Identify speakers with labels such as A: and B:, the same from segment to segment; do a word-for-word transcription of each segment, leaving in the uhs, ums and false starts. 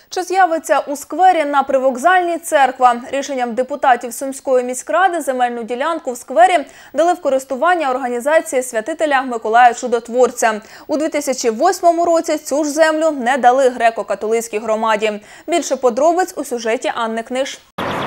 A: Чи з'явиться у сквері на Привокзальній церква? Рішенням депутатів Сумської міськради земельну ділянку в сквері дали в користування організації святителя Миколая Чудотворця. У дві тисячі восьмому році цю ж землю не дали греко-католицькій громаді. Більше подробиць у сюжеті Анни Книж.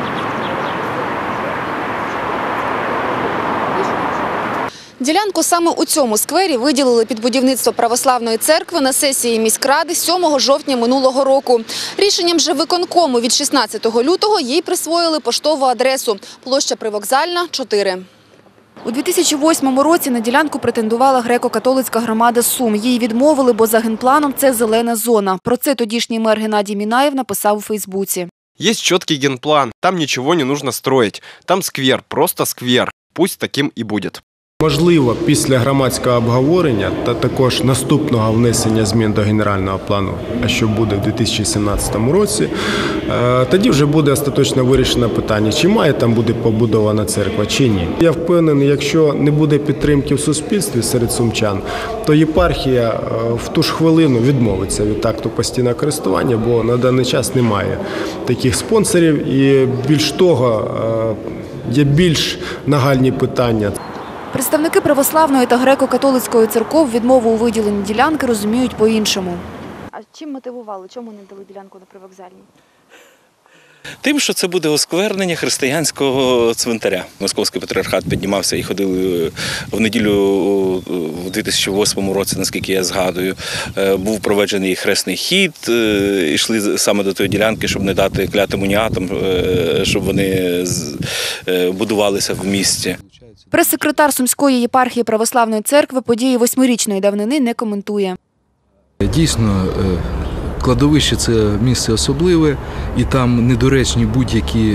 B: Ділянку саме у цьому сквері виділили під будівництво православної церкви на сесії міськради сьомого жовтня минулого року. Рішенням же виконкому від шістнадцятого лютого їй присвоїли поштову адресу – площа Привокзальна, чотири. У дві тисячі восьмому році на ділянку претендувала греко-католицька громада Сум. Їй відмовили, бо за генпланом це зелена зона. Про це тодішній мер Геннадій Мінаєв написав у Фейсбуці.
C: Есть четкий генплан, там ничего не нужно строить. Там сквер, просто сквер. Пусть таким и будет.
D: Можливо, після громадського обговорення та також наступного внесення змін до генерального плану, а що буде в дві тисячі сімнадцятому році, тоді вже буде остаточно вирішено питання, чи має там бути побудована церква, чи ні. Я впевнений, якщо не буде підтримки в суспільстві серед сумчан, то єпархія в ту ж хвилину відмовиться від акту постійного користування, бо на даний час немає таких спонсорів і більш того, є більш нагальні питання.
B: Представники православної та греко-католицької церков відмову у виділенні ділянки розуміють по-іншому. А чим мотивували? Чому не дали ділянку на Привокзальній?
E: Тим, що це буде осквернення християнського цвинтаря. Московський патріархат піднімався і ходили в неділю у дві тисячі восьмому році, наскільки я згадую. Був проведений хресний хід, йшли саме до тої ділянки, щоб не дати клятим уніатам, щоб вони будувалися в місті.
B: Прес-секретар Сумської єпархії православної церкви події восьмирічної давнини не коментує.
F: Дійсно, кладовище – це місце особливе, і там недоречні будь-які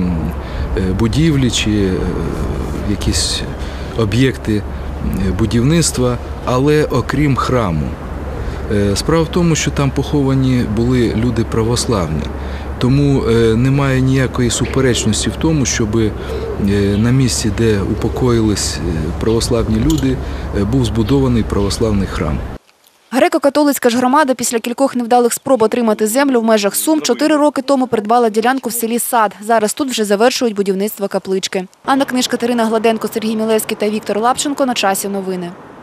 F: будівлі чи якісь об'єкти будівництва, але окрім храму. Справа в тому, що там поховані були люди православні. Тому немає ніякої суперечності в тому, щоб на місці, де упокоїлись православні люди, був збудований православний храм.
B: Греко-католицька ж громада після кількох невдалих спроб отримати землю в межах Сум чотири роки тому придбала ділянку в селі Сад. Зараз тут вже завершують будівництво каплички. Анна Книж, Катерина Гладенко, Сергій Мілевський та Віктор Лапченко. На часі новини.